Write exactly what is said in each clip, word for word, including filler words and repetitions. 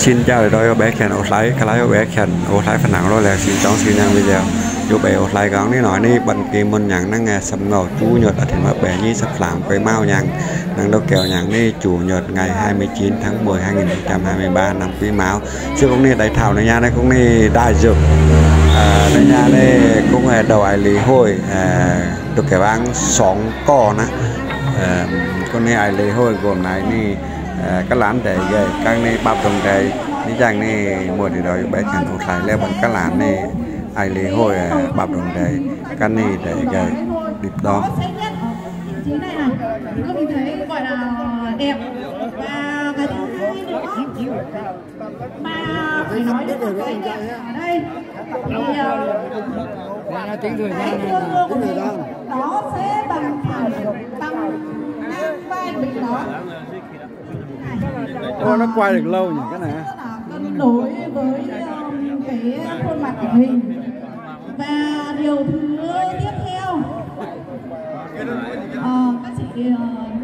Xin chào đôi bé khen ô lái cái lái ô bé khen ô lái phần nặng rồi là xin chóng xin nhang video dù bé ô lái gắng đi nói đi bận kỳ môn nhàng năng nghe sầm ngầu chú nhật ở thì mà bé nhi sắp làm với mau nhàng năng đâu kèo nhàng đi chủ nhật ngày hai mươi chín tháng mười hai nghìn không trăm hai mươi ba năm quý mão chứ cũng đi đại thảo này nha đây cũng đi đại dược à, đây nha đây cũng là đầu ai lý hồi à, được kẻ băng sóng cò á à, con này ai lý hồi gồm này đi các lán để gây các này bao trồng đây đi rằng này mua thì rồi bé chẳng thuộc lại leo bằng các lán này ai lấy hồi bao trồng đây các này để gây địch đó này này các mình thấy gọi là đẹp và cái thứ hai nữa mà phải nói đến một cái đẹp ở đây thì tính thời gian nó sẽ bằng thẳng bằng ngang vai mình đó. Ô, nó quay được lâu nhỉ cái này cân đối với cái khuôn mặt của mình. Và điều thứ tiếp theo à, các chị uh,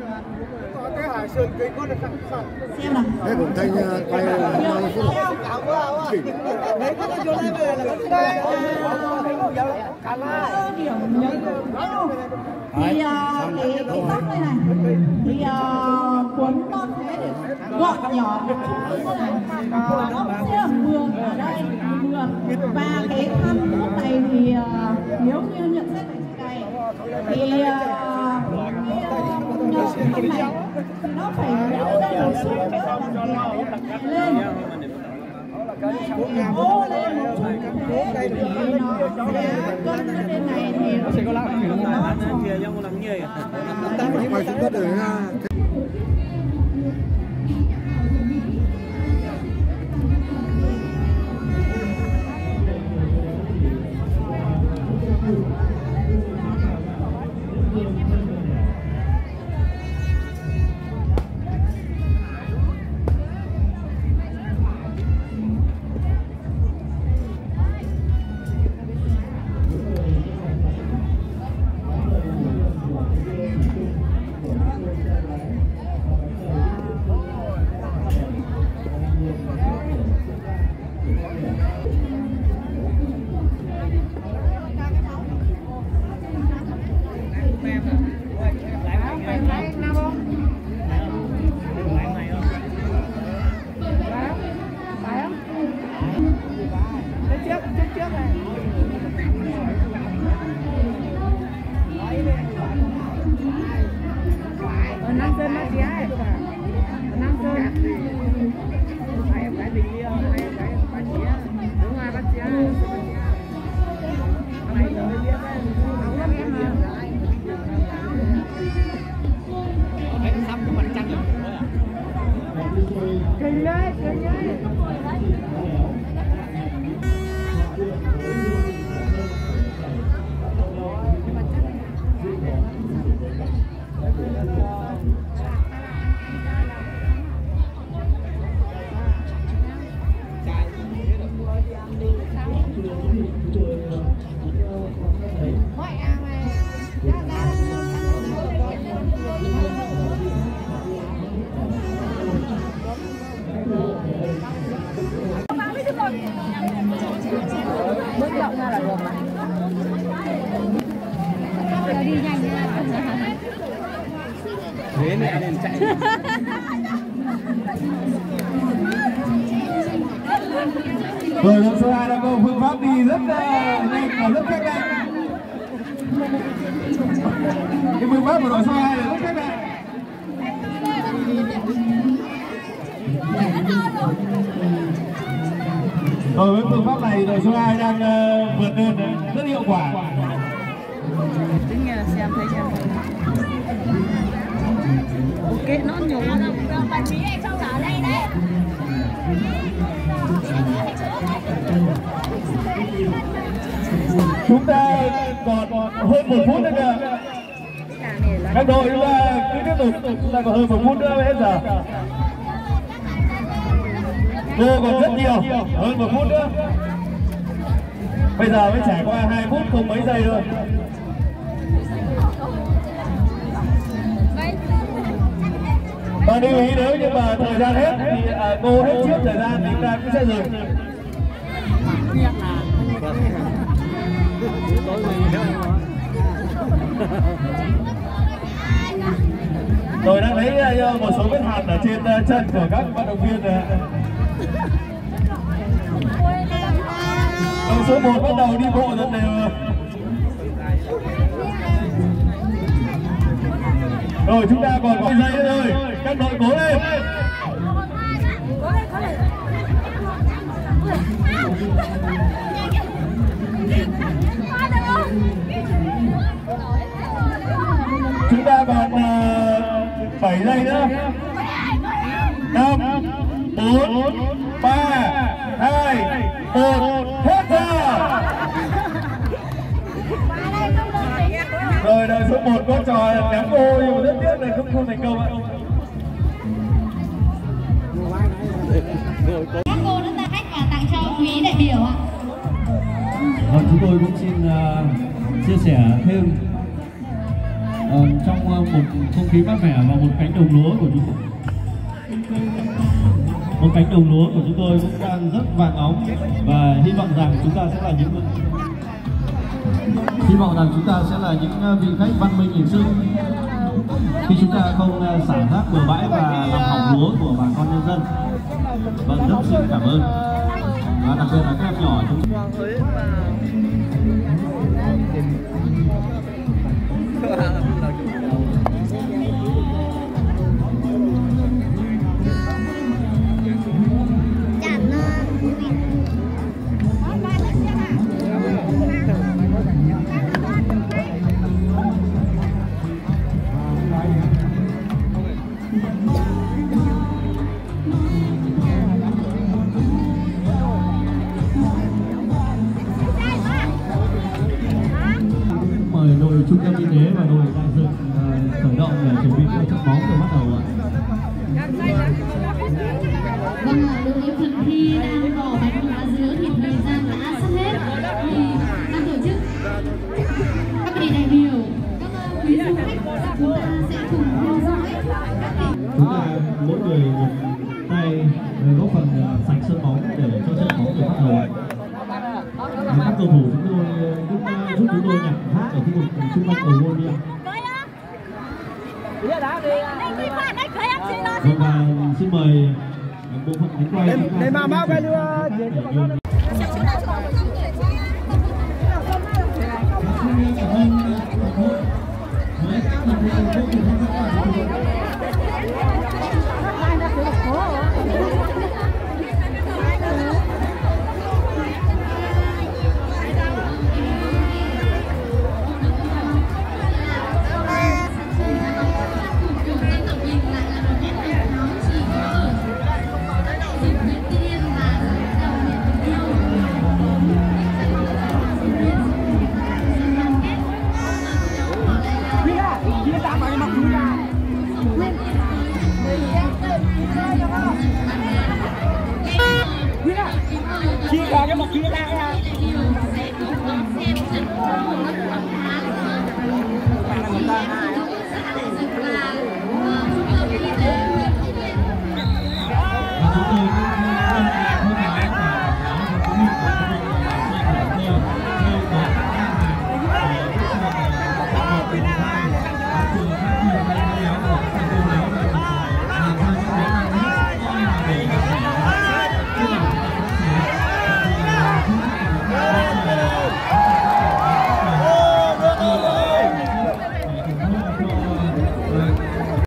xem nào thế cũng thấy quay thì cái cái tóc này này thì cuốn con thế để gọn nhỏ một chút như thế này nó sẽ là mượt ở đây mượt và cái khăn lúc này thì nếu như nhận xét về chị này thì cái khăn này thì nó phải đây một chút lên ô lên một chút thế thì nó sẽ cân lên này thì nó sẽ có làm kia trong làm như vậy. Bước lộng ra là được mà. Đi nhanh nha. Thế này nên chạy. Rồi đội số hai đã có phương pháp đi rất nhanh và rất chắc đấy. Cái phương pháp của đội số hai là rất chắc đấy. Rồi với phương pháp này đội số hai đang uh, vượt lên rất hiệu quả. Tính nghe là xem thấy xem. Ok nó nhổ ra đâu bạn trí này không ở đây đấy. Chúng ta còn hơn một phút nữa kìa. Các đội chúng ta cứ tiếp tục, chúng ta còn hơn một phút nữa mới hết giờ. Cô còn rất nhiều, hơn một phút nữa. Bây giờ mới trải qua hai phút không mấy giây thôi. Và lưu ý nếu như mà thời gian hết thì à, cô hết trước thời gian thì chúng ta cũng sẽ dừng. Tôi đã thấy uh, một số vết hàn ở trên uh, chân của các vận động viên rồi. Đội số một bắt đầu đi bộ dần đều. Rồi chúng ta còn có giây nữa rồi, các đội cố lên. Chúng ta còn uh, bảy giây nữa. Năm, bốn, ba, hai, một, hết giờ. Rồi đội số một có trò ném ô nhưng mà rất tiếc này không không thành công ạ. Các cô đã ra khách và tặng cho quý đại biểu ạ. Vâng, chúng tôi cũng xin uh, chia sẻ thêm uh, trong uh, một không khí mát mẻ và một cánh đồng lúa của chúng tôi. Một cánh đồng lúa của chúng tôi cũng đang rất vàng óng và hy vọng rằng chúng ta sẽ là những hy vọng rằng chúng ta sẽ là những vị khách văn minh lịch sự khi chúng ta không xả rác bừa bãi và làm hỏng lúa của bà con nhân dân. Vâng, rất xin cảm ơn và đặc biệt là các em nhỏ chúng đội trung tâm y tế và đội đại dựng uh, khởi động để chuẩn bị cho trận bóng để bắt đầu ạ. Vâng ạ, lưu ý phần thi đang bỏ bánh lá dứa thì thời gian đã sắp hết thì ban tổ chức, các vị đại biểu, các quý du khách chúng ta sẽ cùng theo dõi chúng ta mỗi người một tay góp phần sạch sân bóng để cho trận bóng được bắt đầu. Các cầu thủ chúng tôi cũng giúp chúng tôi nhặt hát ở khu vực xung quanh cầu gôn đi. Vâng, và xin mời bộ phận đánh quay. Để mà bao cái đưa.